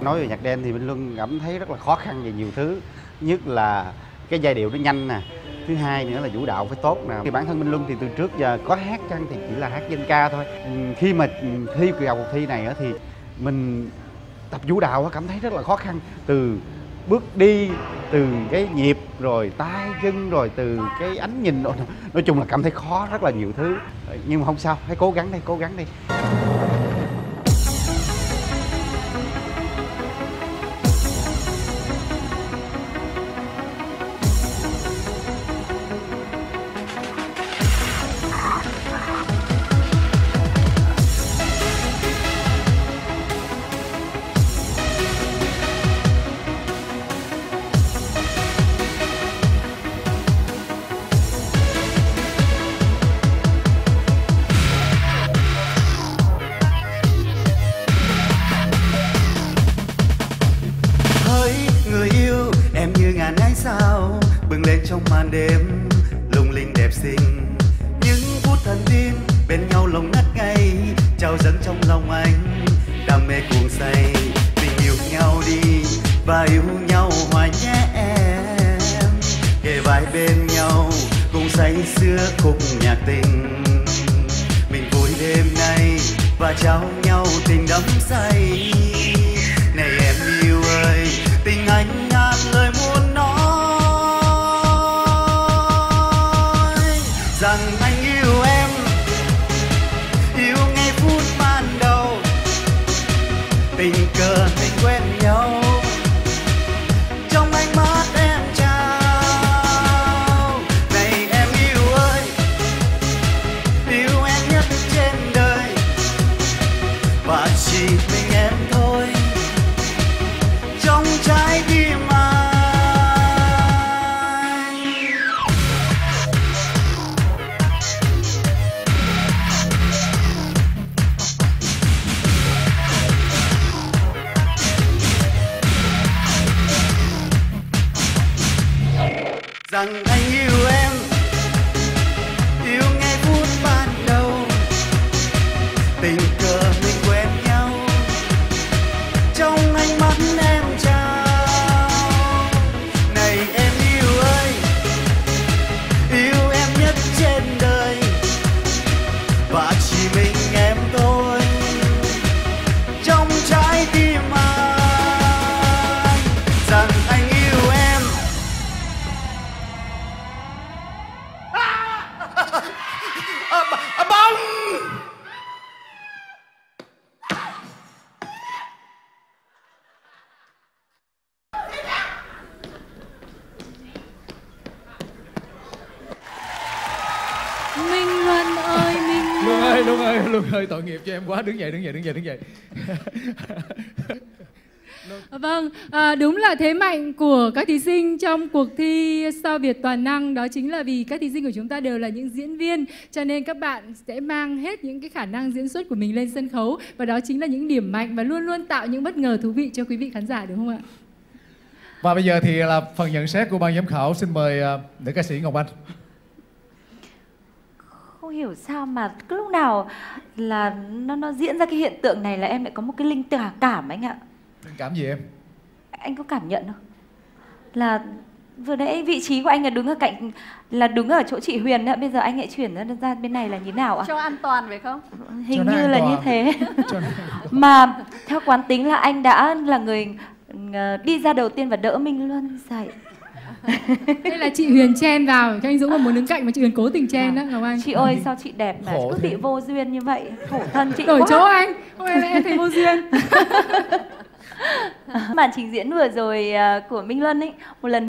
Nói về nhạc đen thì Minh Luân cảm thấy rất là khó khăn về nhiều thứ. Nhất là cái giai điệu nó nhanh nè. Thứ hai nữa là vũ đạo phải tốt nè. Thì bản thân Minh Luân thì từ trước giờ có hát chăng thì chỉ là hát dân ca thôi. Khi mà thi vào cuộc thi này thì mình tập vũ đạo cảm thấy rất là khó khăn. Từ bước đi, từ cái nhịp, rồi tay chân, rồi từ cái ánh nhìn. Nói chung là cảm thấy khó rất là nhiều thứ. Nhưng mà không sao, hãy cố gắng đi, cố gắng đi. Sao bừng lên trong màn đêm lung linh đẹp xinh, những phút thần tiên bên nhau lòng ngất ngây, trao dâng trong lòng anh đam mê cuồng say. Mình yêu nhau đi và yêu nhau hoài nhé em, kề vai bên nhau cùng say sưa khúc nhạc tình. Mình vui đêm nay và trao nhau tình đắm say. Này em yêu ơi, tình anh ngàn lời muốn nói, rằng anh yêu em, yêu ngay phút ban đầu, tình cờ mình quen nhau, trong ánh mắt em trao. Này em yêu ơi, yêu em nhất trên đời, và chỉ mình em thôi trong trái tim anh. Rằng anh yêu em, yêu ngay phút ban đầu, tình cờ mình quen nhau, trong ánh mắt em trao. Này em yêu ơi, yêu em nhất trên đời, và chỉ mình em thôi trong trái tim anh. Rằng anh yêu em. Bông. Minh Luân ơi, Minh Luân. Luân ơi, tội nghiệp cho em quá. Đứng dậy. Vâng, đúng là thế mạnh của các thí sinh trong cuộc thi Sao Việt Toàn Năng. Đó chính là vì các thí sinh của chúng ta đều là những diễn viên, cho nên các bạn sẽ mang hết những cái khả năng diễn xuất của mình lên sân khấu. Và đó chính là những điểm mạnh và luôn luôn tạo những bất ngờ thú vị cho quý vị khán giả, đúng không ạ? Và bây giờ thì là phần nhận xét của ban giám khảo. Xin mời nữ ca sĩ Ngọc Anh. Không hiểu sao mà cứ lúc nào là nó diễn ra cái hiện tượng này là em lại có một cái linh cảm anh ạ. Linh cảm gì em? Anh có cảm nhận không? Là vừa nãy vị trí của anh là đứng ở cạnh, là đứng ở chỗ chị Huyền ạ. Bây giờ anh lại chuyển ra bên này là như nào ạ? Cho an toàn phải không? Hình như là như thế. Mà theo quán tính là anh đã là người đi ra đầu tiên và đỡ Minh Luân dậy. Đây là chị Huyền chen vào cho anh Dũng, mà muốn đứng cạnh mà chị Huyền cố tình chen đó Ngọc Anh. Chị ơi sao chị đẹp mà cứ bị vô duyên như vậy, khổ thân chị đổi quá. chỗ anh, hôm nay em thấy vô duyên. Màn trình diễn vừa rồi của Minh Luân ấy, một lần